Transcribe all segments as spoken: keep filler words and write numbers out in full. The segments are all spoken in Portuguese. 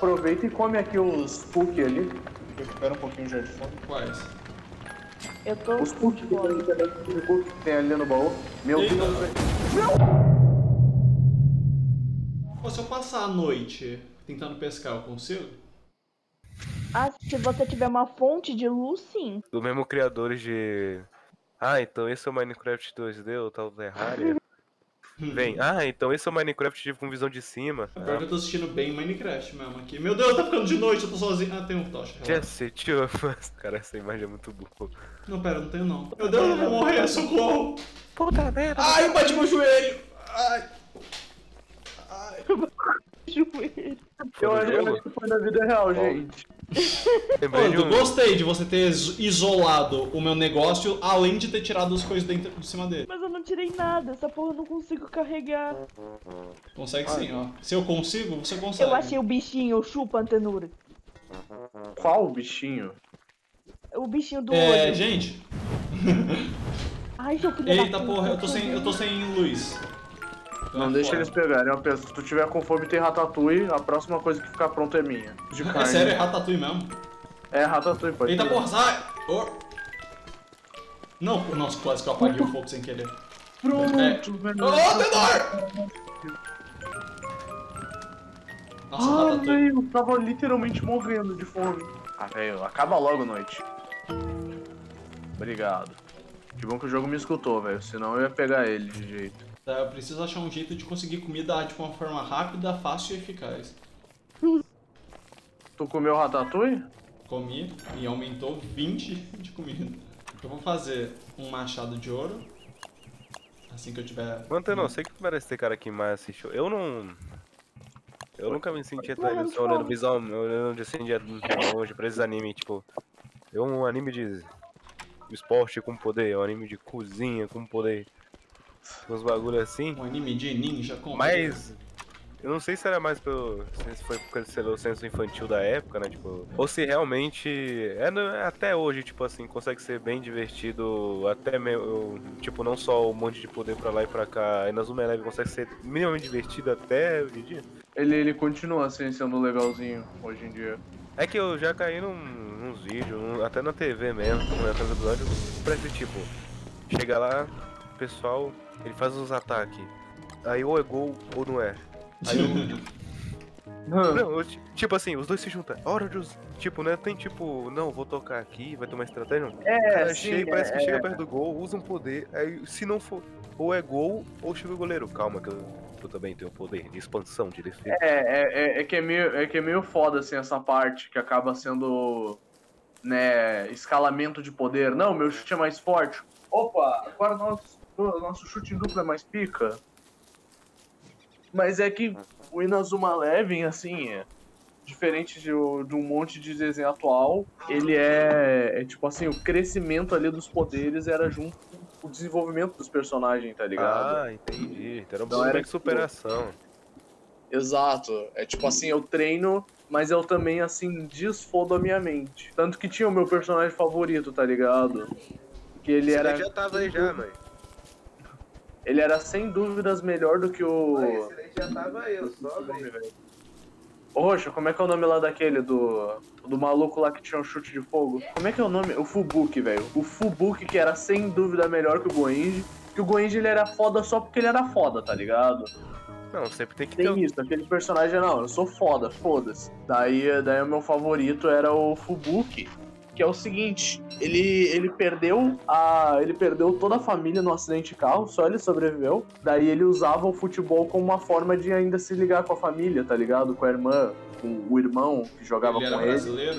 aproveita e come aqui os cookies ali. Recupera um pouquinho já de fome. Quais? Eu tô Os com cookies fome. que tem ali no baú. Meu Eita. Deus, velho. Pô, se eu passar a noite tentando pescar, eu consigo? Ah, se você tiver uma fonte de luz, sim. Do mesmo criadores de... Ah, então esse é o Minecraft dois D, o tal Terraria. Vem, ah, então esse é o Minecraft com visão de cima. Pior que eu tô assistindo bem Minecraft mesmo aqui. Meu Deus, tá ficando de noite, eu tô sozinho. Ah, tem um tocha. relaxa. Jesse, tio, cara, essa imagem é muito boa. Não, pera, não tenho não. Meu Deus, eu vou morrer, socorro! Puta merda! Ai, bati meu joelho! Ai! Joelho. Eu acho eu acho que foi na vida real, gente. Lembrei de Pô, um... gostei de você ter is- isolado o meu negócio, além de ter tirado as coisas dentro, de cima dele. Mas eu não tirei nada, essa porra eu não consigo carregar. Consegue sim, ó. Se eu consigo, você consegue. Eu achei o bichinho, chupa antenura. Qual bichinho? O bichinho do É, olho. gente. Ai, seu filho da Eita puta, porra, eu tô sem, eu tô sem luz. Tô Não é deixa fora. eles pegarem. Eu penso, se tu tiver com fome e tem ratatouille, a próxima coisa que ficar pronta é minha. De É carne. sério, é ratatouille mesmo? É ratatouille, pode Eita ser. porra, sai! Oh. Não, nossa, quase que eu apaguei o fogo sem querer. Pronto, É. velho. Ô, Tenor! Nossa, Ah, ratatouille. velho, eu tava literalmente morrendo de fome. Ah, velho, acaba logo a noite. Obrigado. Que bom que o jogo me escutou, velho, senão eu ia pegar ele de jeito. Tá, eu preciso achar um jeito de conseguir comida de uma forma rápida, fácil e eficaz. Tu comeu ratatouille? Comi e aumentou vinte de comida. Eu vou fazer um machado de ouro. Assim que eu tiver... Manteno, eu sei que tu merece ter cara que mais assistiu. Eu não... Eu nunca me senti atraído só olhando visual, olhando assim de longe pra esses animes, tipo... É um anime de esporte com poder, é um anime de cozinha com poder. Uns bagulho assim. Um anime de ninja com... Mas... Eu não sei se era mais pelo... Se foi pelo senso infantil da época, né, tipo... Ou se realmente... É, no- até hoje, tipo assim, consegue ser bem divertido. Até meio... Tipo, não só um monte de poder pra lá e pra cá. E na Zuma Eleven consegue ser minimamente divertido até hoje em dia. Ele, ele continua assim, sendo legalzinho hoje em dia. É que eu já caí num, nos vídeos, num- até na T V mesmo, como é aquele episódio, parece tipo, chega lá, o pessoal, ele faz os ataques, aí ou é gol ou não é. Aí eu, não, eu, ti- tipo assim, os dois se juntam, hora de us- tipo, né, tem tipo, não, vou tocar aqui, vai ter uma estratégia, não. É, Cara, sim, chega, parece é, que chega é. perto do gol, usa um poder, aí se não for, ou é gol, ou chega o goleiro, calma que eu, eu também tenho poder de expansão, de defesa. É, é, é, é, que é, meio, é que é meio foda, assim, essa parte que acaba sendo, né, escalamento de poder. Não, meu chute é mais forte. Opa, agora nosso, nosso chute em dupla é mais pica. Mas é que o Inazuma Eleven, assim, é diferente de, o- de um monte de desenho atual, ele é, é, tipo assim, o crescimento ali dos poderes era junto com o desenvolvimento dos personagens, tá ligado? Ah, entendi, então era um Então bagulho era de superação. Exato. É tipo assim, eu treino, mas eu também, assim, desfodo a minha mente. Tanto que tinha o meu personagem favorito, tá ligado? Que ele Esse era. daí já tava aí já, mãe. Ele era sem dúvidas melhor do que o. Esse daí já tava aí, eu só abri. Ô, Roxa, como é que é o nome lá daquele? Do. Do maluco lá que tinha um chute de fogo? Como é que é o nome? O Fubuki, velho. O Fubuki, que era sem dúvida melhor que o Goenji. Que o Goenji ele era foda só porque ele era foda, tá ligado? Não, sempre tem que ter Tem um... isso, aquele personagem, não, eu sou foda, foda-se. Daí, daí o meu favorito era o Fubuki, que é o seguinte, ele, ele perdeu a. Ele perdeu toda a família no acidente de carro, só ele sobreviveu. Daí ele usava o futebol como uma forma de ainda se ligar com a família, tá ligado? Com a irmã, com o irmão que jogava Ele era com ele. brasileiro?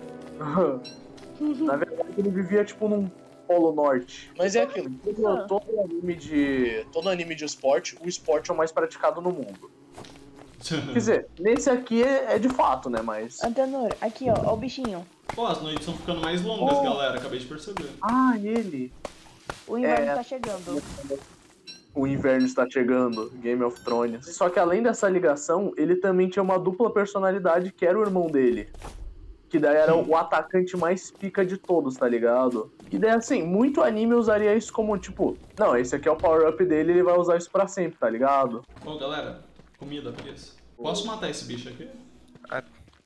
Na verdade, ele vivia tipo num Polo Norte. Mas é aquilo, todo, todo anime de. Todo anime de esporte, o esporte é o mais praticado no mundo. Quer dizer, nesse aqui é, é de fato, né? Mas. Antenor, aqui ó, ó o bichinho. Pô, as noites estão ficando mais longas, Oh. galera. Acabei de perceber. Ah, ele! O inverno É. tá chegando. O inverno está chegando, Game of Thrones. Só que além dessa ligação, ele também tinha uma dupla personalidade que era o irmão dele. Que daí era o atacante mais pica de todos, tá ligado? E daí, assim, muito anime usaria isso como, tipo... Não, esse aqui é o power-up dele, ele vai usar isso pra sempre, tá ligado? Ô, galera, comida, please. Posso matar esse bicho aqui? Ah,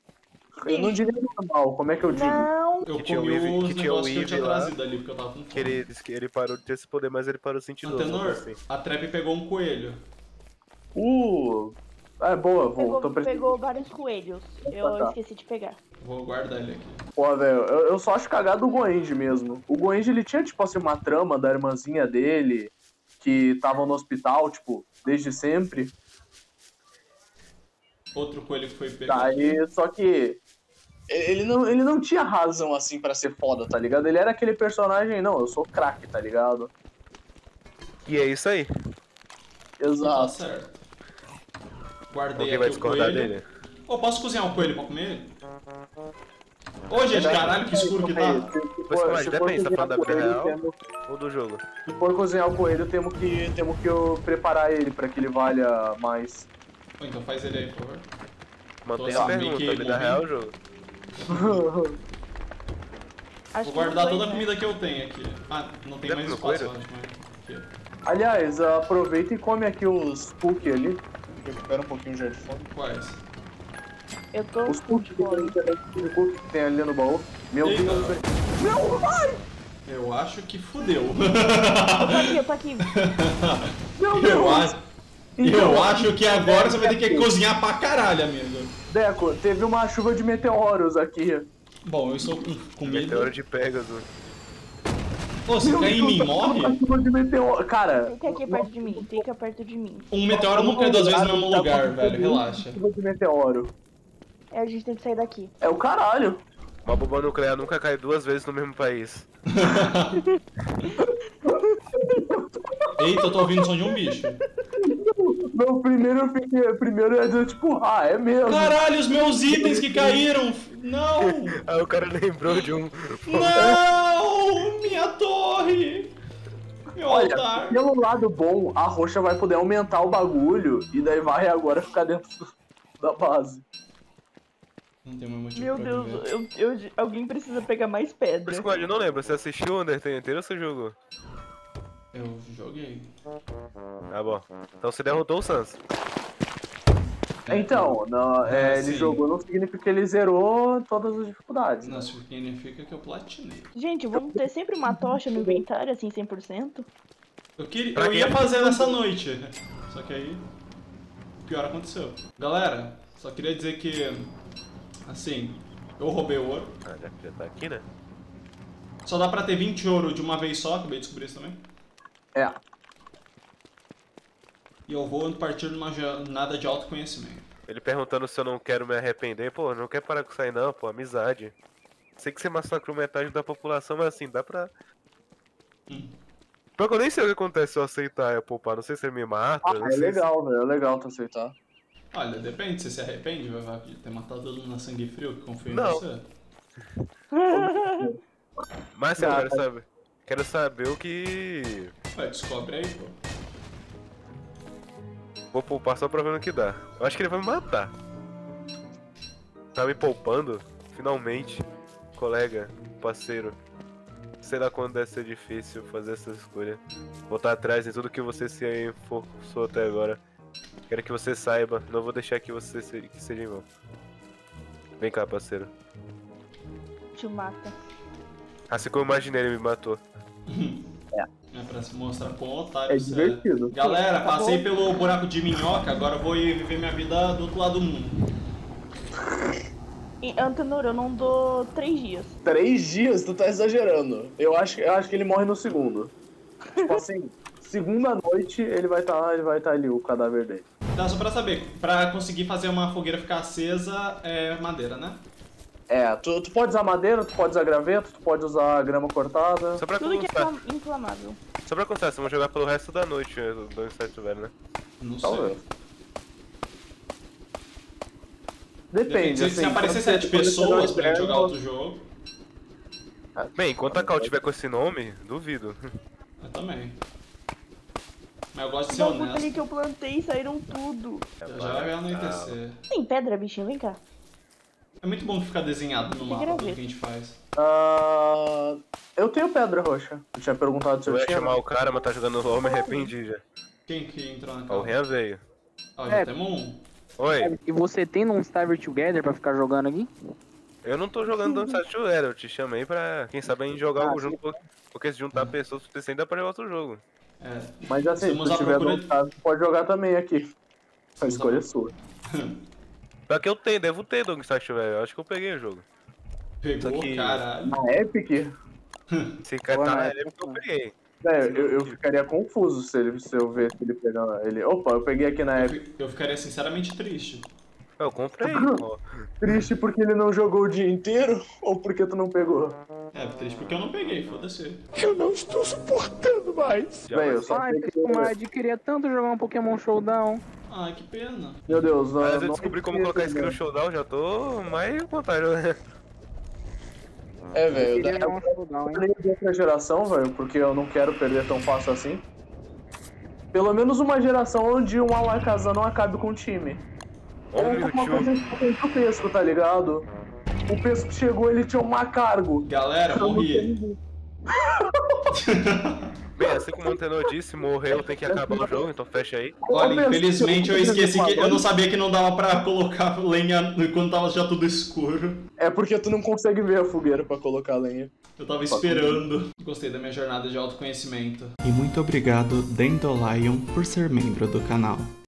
Eu não diria normal, como é que eu digo? Não. Eu Que tinha comi o Eevee- os que tinha o negócios que eu tinha Eevee lá. trazido ali, porque eu tava com fome. Que ele disse que ele parou de ter esse poder, mas ele parou de sentir dor. Antenor, assim. a Trap pegou um coelho. Uh, é boa, vou. Pegou, Tô precisando. pegou vários coelhos. Eu Tá. esqueci de pegar. Vou guardar ele aqui. Pô, velho, eu, eu só acho cagado o Goenji mesmo. O Goenji, ele tinha, tipo assim, uma trama da irmãzinha dele, que tava no hospital, tipo, desde sempre. Outro coelho que foi pegado. Tá, e, só que ele não, ele não tinha razão, assim, pra ser foda, tá ligado? Ele era aquele personagem, não, eu sou craque, tá ligado? E é isso aí. Tá Exato. certo. Guardei Alguém vai aqui o discordar coelho. dele? Ô, posso cozinhar um coelho pra comer ele? Ô, gente, caralho, que escuro que tá. Se, se Mas, for, mas se depende, for tá falando da vida cozinhar o real? coelho, temos- Ou do jogo? se for cozinhar o coelho, temos que, temos que eu preparar ele pra que ele valha mais. Ô, então faz ele aí, por favor. Mantém Tô a sabendo pergunta, que vida morri. real ou jogo? Acho Vou que guardar não foi, toda a né? comida que eu tenho aqui. Ah, não tem Já mais comeu espaço, eu coelho? acho, mas... Aqui. Aliás, aproveita e come aqui os cookies ali. Recupera um pouquinho já de fome. Quais? Eu tô Os com cookies fome. que cookie que tem ali no baú. Meu Eita. Deus, velho. Meu pai! Eu acho que fudeu. Eu tô aqui, eu tô aqui. Meu Eu Deus! acho, Então, eu acho que agora você vai ter que cozinhar pra caralho, amigo. Deco, teve uma chuva de meteoros aqui. Bom, eu estou com comida. Meteoro de Pegasus. Ô, se Meu cair em Deus, mim, tá morre? uma chuva de meteoro. Cara, Fica aqui perto de mim, fica perto de mim. Um meteoro não cai duas vezes no mesmo lugar, velho. Relaxa. Chuva de meteoro. É, a gente tem que sair daqui. É o caralho. Uma bomba nuclear nunca cai duas vezes no mesmo país. Eita, eu tô ouvindo o som de um bicho. Meu primeiro eu fiquei. Primeiro eu ia dizer, tipo, ah, é mesmo. Caralho, os meus itens que caíram! Não! Aí o cara lembrou de um. Não! Minha torre! Meu Olha, altar! pelo lado bom, a roxa vai poder aumentar o bagulho e daí vai agora ficar dentro da base. Não tem mais motivo Meu pra Deus, viver. eu, eu- alguém precisa pegar mais pedra. Squad, eu não lembro, você assistiu o Undertale inteiro ou você jogou? Eu joguei. Ah, bom. Então você derrotou o Sans. Então, não, é, Ah, ele sim. jogou não significa que ele zerou todas as dificuldades. Não significa que eu platinei. Gente, vamos ter sempre uma tocha no inventário, assim, cem por cento? Eu, queria, Pra eu quê? ia fazer nessa noite, só que aí o pior aconteceu. Galera, só queria dizer que, assim, eu roubei o ouro. Ah, já, já tá aqui, né? Só dá pra ter vinte ouro de uma vez só, acabei de descobrir isso também. É. E eu vou partir numa jornada de autoconhecimento. Ele perguntando se eu não quero me arrepender. Pô, não quer parar com isso aí não, pô, amizade. Sei que você massacrou metade da população, mas assim, dá pra... Hum. Pior que eu nem sei o que acontece se eu aceitar eu poupar. Não sei se ele me mata, Ah, não é sei legal, velho. É legal tu aceitar. Olha, depende, você se arrepende, vai, vai ter matado todo mundo na sangue frio que confia em Não. você. se... Mas assim, eu Ah, quero tá. saber... Quero saber o que... Ué, descobre aí, pô. Vou poupar só pra ver no que dá. Eu acho que ele vai me matar. Tá me poupando? Finalmente. Colega, parceiro. Sei lá quando deve ser difícil fazer essa escolha. Voltar atrás em tudo que você se esforçou até agora. Quero que você saiba, não vou deixar que você se, que seja em vão. Vem cá, parceiro. Te mata. Assim como eu imaginei, ele me matou. É pra se mostrar quão otário É você divertido. é. Galera, Tá passei bom. pelo buraco de minhoca, agora eu vou ir viver minha vida do outro lado do mundo. E, Antenor, eu não dou três dias. Três dias? Tu tá exagerando. Eu acho, eu acho que ele morre no segundo. Tipo assim, segunda noite ele vai estar ele vai tá ali, o cadáver dele. Tá, só pra saber, pra conseguir fazer uma fogueira ficar acesa é madeira, né? É, tu, tu pode usar madeira, tu pode usar graveto, tu pode usar grama cortada. Só pra Tudo que é constar, inflam- inflamável. só pra constar, vocês vão jogar pelo resto da noite, do inseto velho, né? Não sei. Talvez. Depende, se, assim. se aparecer quando sete você- quando você dá pessoas um pra gente jogar inverno- outro jogo, Bem, enquanto a Cal tiver com esse nome, duvido. eu também. Mas eu gosto de ser Não, ali honesto. que eu plantei saíram tudo. Já já vai anoitecer. Tem pedra, bichinho, vem cá. É muito bom ficar desenhado no Tem mapa tudo que graveto. a gente faz. Ah, eu tenho pedra roxa. Eu tinha perguntado se Eu eu ia tinha. chamar o cara, mas tá jogando LOL, me arrependi já. Quem que entrou na Ó, o calma? Rian veio. Ó, já É. temos um. Oi, E você tem um Starver Together pra ficar jogando aqui? Eu não tô jogando Don't Starve Together, eu te chamei pra, quem sabe, a gente jogar Ah, algo junto, porque se juntar pessoas o suficiente dá pra jogar outro jogo. É, Mas assim, estamos se à tiver procura no caso, pode jogar também aqui. A Estamos escolha à- é sua. Só que eu tenho, devo ter Don't Starve Together, eu acho que eu peguei o jogo. Pegou, Só que- caralho. Na Epic, Se cara Boa tá na noite. época eu peguei. é, eu, eu ficaria confuso se, ele, se eu ver se ele pegar ele. Opa, eu peguei aqui na Eu, Epic. fi- eu ficaria sinceramente triste. Eu comprei, ó. Triste porque ele não jogou o dia inteiro ou porque tu não pegou? É, triste porque eu não peguei, foda-se. Eu não estou suportando mais. Já Velho, eu vai só Ai, sei que... Piscomad, queria tanto jogar um Pokémon Showdown. Ai, que pena. Meu Deus, não... Mas eu não descobri como queria colocar skill no entender. showdown, já tô mais à vontade, né? É, Eu velho, queria eu jogar um Showdown, hein? falei de outra geração, velho, porque eu não quero perder tão fácil assim. Pelo menos uma geração onde um Alakazam não acabe com o time. Ou Olha o alguma coisa Mewtwo. com o Pesco, tá ligado? O Pesco chegou, ele tinha um Macargo. Galera, morri. Bem, assim como o Antenor disse, morreu, tem que acabar o jogo, então fecha aí. Olha, Ô, Pesco, infelizmente eu você esqueci que. Eu não falou? sabia que não dava pra colocar lenha quando tava já tudo escuro. É porque tu não consegue ver a fogueira pra colocar lenha. Eu tava esperando. Gostei da minha jornada de autoconhecimento. E muito obrigado, Dandelion, por ser membro do canal.